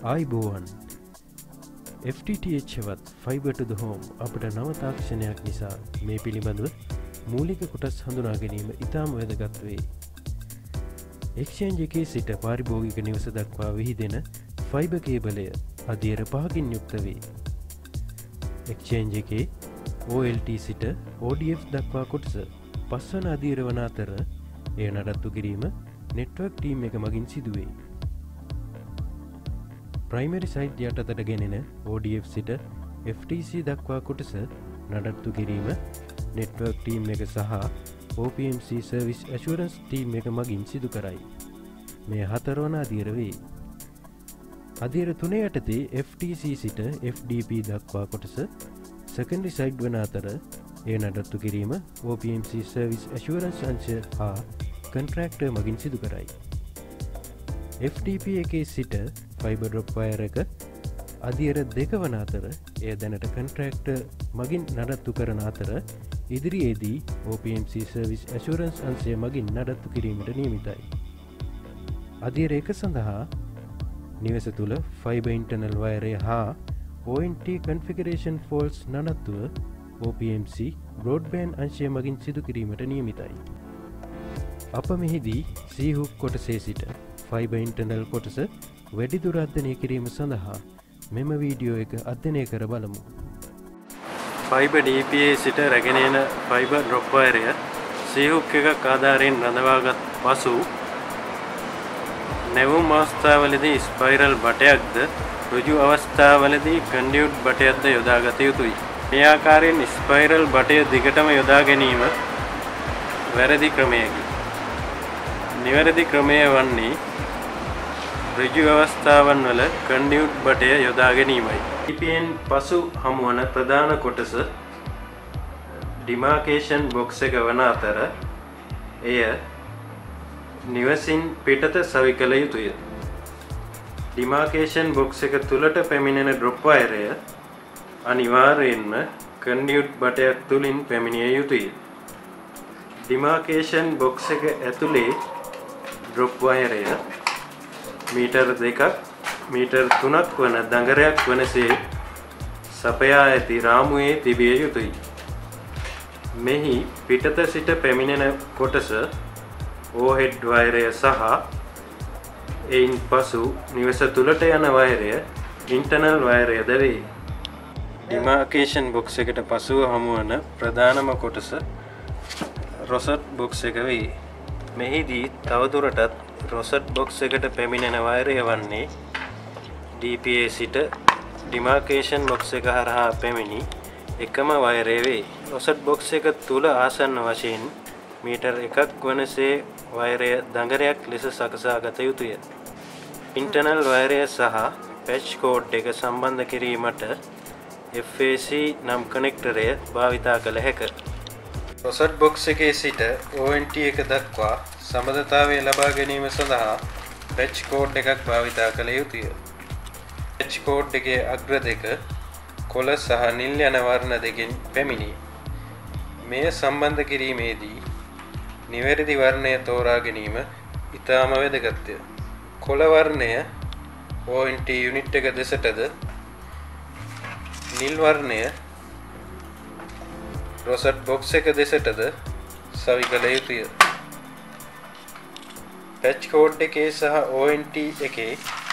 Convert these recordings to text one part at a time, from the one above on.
ආයිබෝවන් FTTH වත් fiber to the home අපට නව තාක්ෂණයක් නිසා මේ පිළිබඳව මූලික කොටස් හඳුනා ගැනීම ඉතාම වැදගත් වේ. එක්ස්චේන්ජ් එකේ සිට පාරිභෝගික නිවස දක්වා විහිදෙන ෆයිබර් කේබලය අදියර 5කින් යුක්ත වේ. එක්ස්චේන්ජ් එකේ OLT සිට ODF දක්වා කොටස 5 වන අදියර වන අතර එය නඩත්තු කිරීම නෙට්වර්ක් ටීම් එක මගින් සිදුවේ. ප්‍රයිමරි සයිට් යටතට ගෙනෙන ODF සිට FTC දක්වා කොටස නඩත්තු කිරීම නෙට්වර්ක් ටීම් එක සහ OPMC සර්විස් ඇෂුරන්ස් ටීම් එක මගින් සිදු කරයි. මේ 4 වන අදියර වේ. අදියර 3 යටතේ FTC සිට FDP දක්වා කොටස සෙකන්ඩරි සයිට් වන අතර එය නඩත්තු කිරීම OPMC සර්විස් ඇෂුරන්ස් අංශ හා කොන්ට්‍රැක්ටර් මගින් සිදු කරයි. FTP එකේ සිට ෆයිබර් ඩ්‍රොප් වයර් එක අදියර 2 වන අතර එය දැනට කොන්ට්‍රැක්ටර් මගින් නඩත්තු කරන අතර ඉදිරියේදී OPMC සර්විස් ඇෂුරන්ස් අංශය මගින් නඩත්තු කිරීමට නියමිතයි. අදියර 1 සඳහා නිවස තුළ ෆයිබර් ඉන්ටර්නල් වයරය හා ONT configuration faults නඩත්තුව OPMC බ්‍රෝඩ්බෑන්ඩ් අංශය මගින් සිදු කිරීමට නියමිතයි. අප මෙහිදී C-hook කොටසේ සිට ෆයිබර් ඉන්ටර්නල් කොටස වැඩිදුර අධ්‍යයනය කිරීම සඳහා මෙම වීඩියෝ එක අධ්‍යයනය කර බලමු. ෆයිබර් DPA සිට රැගෙන එන ෆයිබර් ඩ්‍රොප් වයරය C-hook එකක් ආධාරයෙන් රඳවාගත් පසු නැවුම් අවස්ථාවලදී ස්පයිරල් බටයක්ද ඍජු අවස්ථාවලදී කන්ඩියුට් බටයක්ද යොදාගත යුතුයි. මේ ආකාරයෙන් ස්පයිරල් බටය දිගටම යොදා ගැනීම වැරදි ක්‍රමයකි. නිවැරදි ක්‍රමය වන්නේ ඍජු අවස්ථාවන් වල කන්ඩියුට් බටය යොදා ගැනීමයි. DPN පසු හමුවන ප්‍රධාන කොටස ඩිමාර්කේෂන් බොක්ස් එක වන අතර එය නිවසින් පිටත සවි කළ යුතුය. ඩිමාර්කේෂන් බොක්ස් එක තුලට පැමිණෙන ඩ්‍රොප් වයරය අනිවාර්යයෙන්ම කන්ඩියුට් බටයක් තුලින් පැමිණිය යුතුය. ඩිමාර්කේෂන් බොක්ස් එක ඇතුලේ ඩ්‍රොප් වයරය මීටර් 2ක් මීටර් 3ක් වන දඟරයක් වනසේ සපයා ඇති රාමුවේ තිබිය යුතුයි. මෙහි පිටත සිට පැමිණෙන කොටස ඕහෙඩ් වයරය සහ එයින් පසු නිවස තුළට යන වයරය ඉන්ටර්නල් වයරයද වේ. ඩිමාර්කේෂන් බොක්ස් එකට පසුව හමුවන ප්‍රධානම කොටස රොසට් බොක්ස් එක වේ. මෙහිදී තවදුරටත් රොසට් බොක්ස් එකට පැමිණෙන වයරය වන්නේ DPA සිට ඩිමාර්කේෂන් බොක්ස් එක හරහා පැමිණි එකම වයරය වේ. රොසට් බොක්ස් එක තුල ආසන්න වශයෙන් මීටර් 1ක් වනසේ වයරය දඟරයක් ලෙස සකසා ගත යුතුය. ඉන්ටර්නල් වයරය සහ පැච් කෝඩ් එක සම්බන්ධ කිරීමට FAC නම් කනෙක්ටරය භාවිතා කළ හැකිය. රොසට් බොක්ස් එකේ සිට ONT එක දක්වා සම්බන්ධතාවය ලබා ගැනීම සඳහා පැච් කෝඩ් එකක් භාවිතා කළ යුතුය. පැච් කෝඩ් එකේ අග්‍ර දෙක කොළ සහ නිල් යන වර්ණ දෙකෙන් පැමිණි. මෙය සම්බන්ධ කිරීමේදී නිවැරදි වර්ණය තෝරා ගැනීම ඉතාම වැදගත්ය. කොළ වර්ණය ONT යුනිට් එක දෙසටද නිල් වර්ණය රොසට් බොක්ස් එක දෙසටද සවි කළ යුතුය. පැච් කෝඩ් එකේ සහ ONT එකේ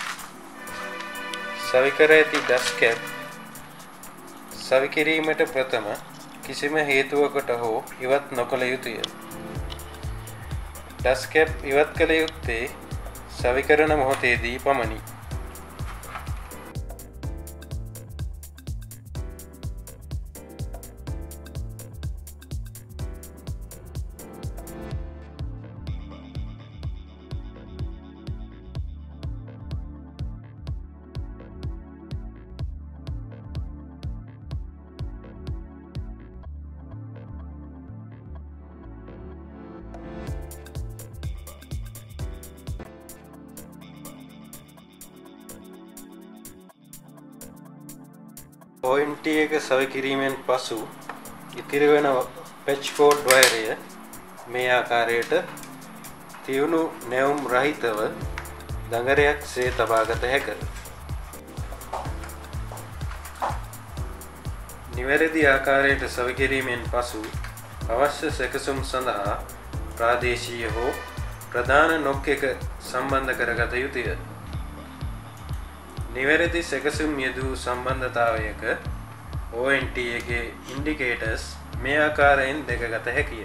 සවි කර ඇති ඩස්ට් කැප් සවි කිරීමට ප්‍රථම කිසිම හේතුවකට හෝ ඉවත් නොකළ යුතුය. ඩස්ට් කැප් ඉවත් කළ යුත්තේ සවි කරන මොහොතේදී පමණි. ONT එක සවි කිරීමෙන් පසු ඉතිරි වෙන පැච් කෝඩ් වයරය මේ ආකාරයට තියුණු නැවුම් රහිතව දඟරයක් සේ තබාගත හැකිය. නිවැරදි ආකාරයට සවිකිරීමෙන් පසු අවශ්‍ය සැකසුම් සඳහා ප්‍රාදේශීය හෝ ප්‍රධාන නොක් එක සම්බන්ධ කරගත යුතුය. නිවැරදි සැකසුම් යෙදූ සම්බන්ධතාවයක ONT එකේ ඉන්ඩිකේටර්ස් මේ ආකාරයෙන් දැකගත හැකිය.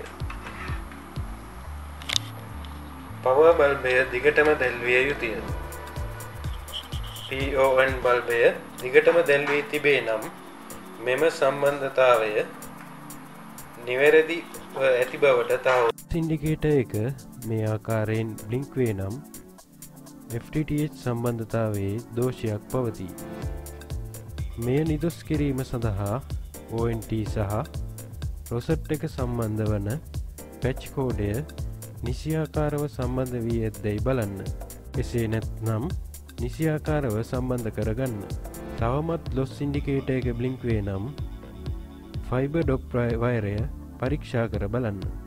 පවර් බල්බය දිගටම දැල්විය යුතුය. PON බල්බය දිගටම දැල්වී තිබේ නම් මෙම සම්බන්ධතාවය නිවැරදි ඇති බවට තහවුරු. ඉන්ඩිකේටර් එක මේ ආකාරයෙන් බ්ලින්ක් වේ නම් FTTH සම්බන්ධතාවයේ දෝෂයක් පවතී. මෙය නිදොස් කිරීම සඳහා ONT සහ රොසට් එක සම්බන්ධ වන පැච් කෝඩය නිසියාකාරව සම්බන්ධ වී ඇත්දැයි බලන්න. එසේ නැත්නම් නිසියාකාරව සම්බන්ධ කරගන්න. තවමත් ලොස් ඉන්ඩිකේටර් එක බ්ලින්ක් වේ නම් ෆයිබර් ඩොප් වයරය පරීක්ෂා කර බලන්න.